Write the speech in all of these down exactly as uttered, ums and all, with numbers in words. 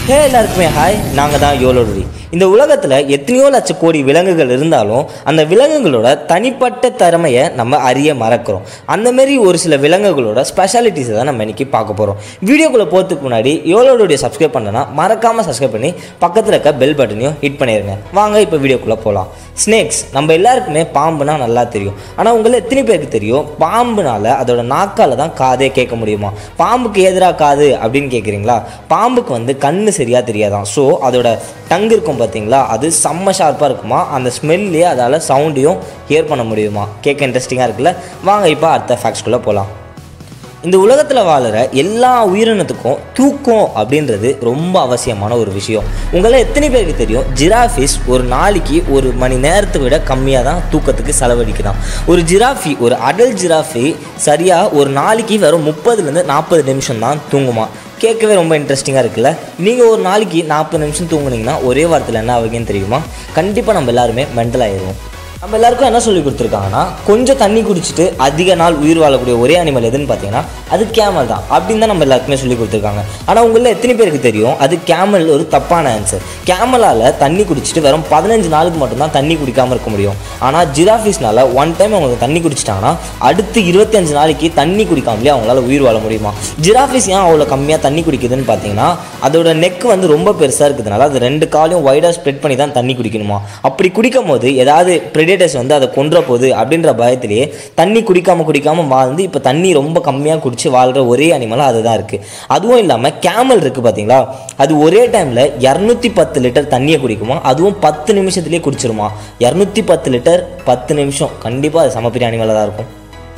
ஹே எல்லாருக்குமே ஹாய், நாங்கள் தான் யோலோடுரி. இந்த உலகத்தில் எத்தனையோ லட்ச கோடி விலங்குகள் இருந்தாலும் அந்த விலங்குகளோட தனிப்பட்ட திறமையை நம்ம அறிய மறக்கிறோம். அந்தமாரி ஒரு சில விலங்குகளோட ஸ்பெஷாலிட்டிஸை தான் நம்ம இன்றைக்கி பார்க்க போகிறோம். வீடியோக்குள்ளே போகிறதுக்கு முன்னாடி யோலோடுரிய சப்ஸ்கிரைப் பண்ணனா மறக்காமல் சப்ஸ்கிரைப் பண்ணி பக்கத்தில் இருக்க பெல் பட்டனையும் ஹிட் பண்ணிடுங்க. வாங்க இப்போ வீடியோக்குள்ளே போகலாம். ஸ்னேக்ஸ் நம்ம எல்லாருக்குமே பாம்புனா நல்லா தெரியும். ஆனால் உங்களை எத்தனை பேருக்கு தெரியும் பாம்புனால அதோட நாக்கால் தான் காதே கேட்க முடியுமா? பாம்புக்கு எதிராக காது அப்படின்னு கேட்குறீங்களா? பாம்புக்கு வந்து கண்ணு சரியாக தெரியாதான். ஸோ அதோட டங்கு இருக்கும் பார்த்தீங்களா, அது செம்ம ஷார்ப்பாக இருக்குமா. அந்த ஸ்மெல்லே அதால் சவுண்டையும் ஹியர் பண்ண முடியுமா? கேட்க இன்ட்ரெஸ்டிங்காக இருக்குல்ல. வாங்க இப்போ அடுத்த ஃபேக்ட்ஸ்குள்ளே போகலாம். இந்த உலகத்தில் வாழுற எல்லா உயிரினத்துக்கும் தூக்கம் அப்படின்றது ரொம்ப அவசியமான ஒரு விஷயம். உங்களை எத்தனை பேருக்கு தெரியும் ஜிராஃபிஸ் ஒரு நாளைக்கு ஒரு மணி நேரத்தை விட கம்மியாக தான் தூக்கத்துக்கு செலவழிக்குதான். ஒரு ஜிராஃபி, ஒரு அடல்ட் ஜிராஃபி சரியாக ஒரு நாளைக்கு வெறும் முப்பதுலேருந்து நாற்பது நிமிஷம் தான் தூங்குமா. கேட்கவே ரொம்ப இன்ட்ரெஸ்டிங்காக இருக்குல்ல. நீங்கள் ஒரு நாளைக்கு நாற்பது நிமிஷம் தூங்குனீங்கன்னா ஒரே வாரத்தில் என்ன ஆகுங்கன்னு தெரியுமா? கண்டிப்பாக நம்ம எல்லாருமே மென்டல் ஆயிடுவோம். நம்ம எல்லாருக்கும் என்ன சொல்லி கொடுத்துருக்காங்கன்னா, கொஞ்சம் தண்ணி குடிச்சிட்டு அதிக நாள் உயிர் வாழக்கூடிய ஒரே அனிமல் எதுன்னு பார்த்தீங்கன்னா அது கேமல் தான் அப்படின்னு தான் நம்ம எல்லாருக்குமே சொல்லி கொடுத்துருக்காங்க. ஆனால் உங்களில் எத்தனை பேருக்கு தெரியும் அது கேமல் ஒரு தப்பான ஆன்சர். கேமலால் தண்ணி குடிச்சிட்டு வெறும் பதினஞ்சு நாளுக்கு மட்டும்தான் தண்ணி குடிக்காமல் இருக்க முடியும். ஆனால் ஜிராஃபிஸ்னால ஒன் டைம் அவங்க தண்ணி குடிச்சிட்டாங்கன்னா அடுத்து இருபத்தஞ்சு நாளைக்கு தண்ணி குடிக்காமலே அவங்களால உயிர் வாழ முடியுமா? ஜிராஃபிஸ் ஏன் அவ்வளோ கம்மியாக தண்ணி குடிக்குதுன்னு பார்த்தீங்கன்னா அதோட நெக் வந்து ரொம்ப பெருசாக இருக்கிறதுனால அது ரெண்டு காலையும் வைடாக ஸ்ப்ரெட் பண்ணி தான் தண்ணி குடிக்கணுமா. அப்படி குடிக்கும் போது ஏதாவது பிரெடேட்டர்ஸ் வந்து அதை கொன்ற போகுது அப்படின்ற பயத்திலேயே தண்ணி குடிக்காமல் குடிக்காமல் வாழ்ந்து இப்போ தண்ணி ரொம்ப கம்மியாக குடிச்சு வாழ்கிற ஒரே அனிமலாக அதுதான் இருக்குது. அதுவும் இல்லாமல் கேமல் இருக்குது பார்த்தீங்களா, அது ஒரே டைமில் இரநூத்தி பத்து லிட்டர் தண்ணியை குடிக்குமா. அதுவும் பத்து நிமிஷத்துலேயே குடிச்சிருமா. இரநூத்தி பத்து லிட்டர் பத்து நிமிஷம் கண்டிப்பாக அது சமப்பெரிய அனிமலாக தான் இருக்கும்.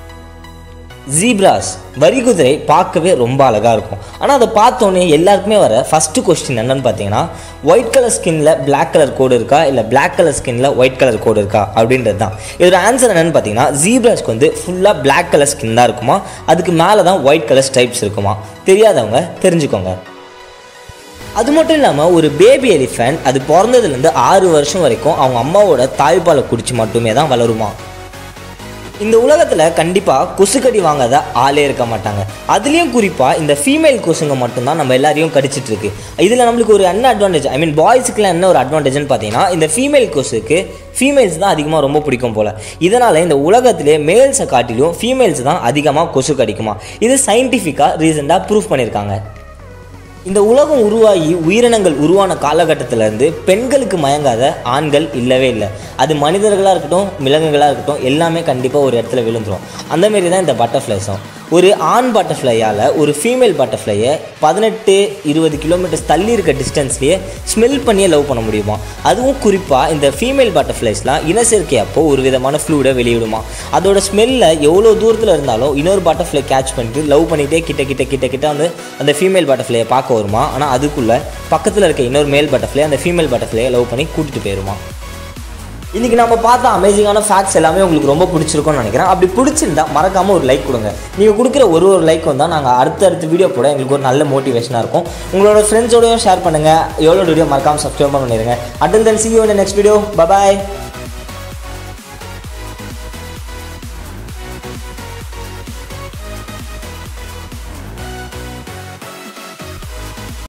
ஜீப்ராஸ் வரிகுதிரை பார்க்கவே ரொம்ப அழகாக இருக்கும். ஆனால் அதை பார்த்தோன்னே எல்லாருக்குமே வர ஃபஸ்ட்டு கொஸ்டின் என்னன்னு பார்த்தீங்கன்னா, ஒயிட் கலர் ஸ்கின்ல பிளாக் கலர் கோடு இருக்கா இல்லை பிளாக் கலர் ஸ்கின்ல ஒயிட் கலர் கோடு இருக்கா அப்படின்றது தான். இதோட ஆன்சர் என்னன்னு பார்த்தீங்கன்னா, ஜீப்ராஸ்க்கு வந்து ஃபுல்லாக பிளாக் கலர் ஸ்கின் தான் இருக்குமா. அதுக்கு மேலே தான் ஒயிட் கலர் ஸ்ட்ரைப்ஸ் இருக்குமா. தெரியாதவங்க தெரிஞ்சுக்கோங்க. அது மட்டும் இல்லாமல் ஒரு பேபி எலிஃபென்ட் அது பிறந்ததுலேருந்து ஆறு வருஷம் வரைக்கும் அவங்க அம்மாவோட தாய்ப்பாலை குடிச்சு மட்டுமே தான் வளருமா. இந்த உலகத்தில் கண்டிப்பாக கொசுக்கடி வாங்காத ஆளே இருக்க மாட்டாங்க. அதுலேயும் குறிப்பாக இந்த ஃபீமேல் கொசுங்க மட்டும்தான் நம்ம எல்லாரையும் கடிச்சிட்டு இருக்கு. இதில் நம்மளுக்கு ஒரு என்ன அட்வான்டேஜ், ஐ மீன் பாய்ஸுக்குலாம் என்ன ஒரு அட்வான்டேஜ்னு பார்த்தீங்கன்னா, இந்த ஃபீமேல் கொசுக்கு ஃபீமேல்ஸ் தான் அதிகமாக ரொம்ப பிடிக்கும் போல். இதனால் இந்த உலகத்திலே மேல்ஸை காட்டிலும் ஃபீமேல்ஸ் தான் அதிகமாக கொசு கடிக்குமா. இது சயின்டிஃபிக்காக ரீசெண்டாக ப்ரூவ் பண்ணியிருக்காங்க. இந்த உலகம் உருவாகி உயிரினங்கள் உருவான காலகட்டத்திலேருந்து பெண்களுக்கு மயங்காத ஆண்கள் இல்லவே இல்லை. அது மனிதர்களாக இருக்கட்டும் விலங்குகளாக இருக்கட்டும் எல்லாமே கண்டிப்பாக ஒரு இடத்துல விழுந்துடும். அந்தமாரி தான் இந்த பட்டர்ஃப்ளைஸும். ஒரு ஆண் பட்டர்ஃப்ளையால் ஒரு ஃபீமேல் பட்டர்ஃப்ளையை பதினெட்டு இருபது கிலோமீட்டர்ஸ் தள்ளி இருக்க டிஸ்டன்ஸ்லேயே ஸ்மெல் பண்ணியே லவ் பண்ண முடியுமா. அதுவும் குறிப்பாக இந்த ஃபீமேல் பட்டர்ஃப்ளைஸ்லாம் இனச்சேர்க்கை அப்போ ஒரு விதமான ஃப்ளூடை வெளியிடுமா. அதோட ஸ்மெல்லில் எவ்வளோ தூரத்தில் இருந்தாலும் இன்னொரு பட்டர்ஃப்ளை கேட்ச் பண்ணிட்டு லவ் பண்ணிகிட்டே கிட்ட கிட்ட கிட்ட கிட்ட வந்து அந்த ஃபீமேல் பட்டர்ஃப்ளையை பார்க்க வருமா. ஆனால் அதுக்குள்ளே பக்கத்தில் இருக்க இன்னொரு மேல் பட்டர்ஃப்ளை அந்த ஃபீமேல் பட்டர்ஃப்ளையை லவ் பண்ணி கூட்டிகிட்டு போயிடுமா. இன்றைக்கி நம்ம பார்த்த அமேசிங்கான ஃபேக்ட்ஸ் எல்லாமே உங்களுக்கு ரொம்ப பிடிச்சிருக்கும்னு நினைக்கிறேன். அப்படி பிடிச்சிருந்தா மறக்காமல் ஒரு லைக் கொடுங்க. நீங்கள் கொடுக்குற ஒரு ஒரு லைக் வந்தால் நாங்கள் அடுத்த அடுத்த வீடியோ போட எங்களுக்கு ஒரு நல்ல மோட்டிவேஷனாக இருக்கும். உங்களோட ஃப்ரெண்ட்ஸோடையும் ஷேர் பண்ணுங்கள். எவ்வளோ வீடியோ மறக்காமல் சப்ஸ்கிரைப் பண்ணிடுங்க. Until then see you in the next video. Bye bye.